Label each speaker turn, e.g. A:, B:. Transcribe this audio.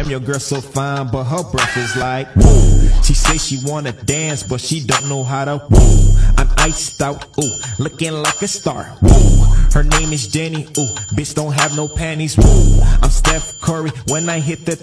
A: Damn, your girl so fine, but her breath is like woo. She say she wanna dance, but she don't know how to woo. I'm iced out, ooh, looking like a star, woo. Her name is Jenny, ooh, bitch don't have no panties, woo. I'm Steph Curry when I hit the